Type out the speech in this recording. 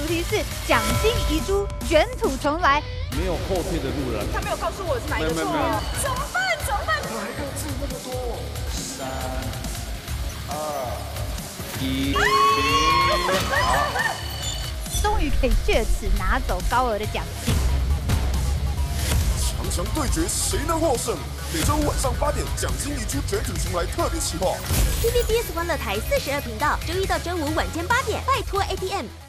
主题是奖金遗珠，卷土重来。 没有后退的路了。 他没有告诉我是哪一个错，怎么办？怎么办？ 哪一个字那么多？3、2、1， 终于可以借此拿走高额的奖金。 强强对决，谁能获胜？每周五晚上8点，奖金遗珠卷土重来特别企划。 TVBS 欢乐台42频道，周一到周五晚间8点，拜托 ATM。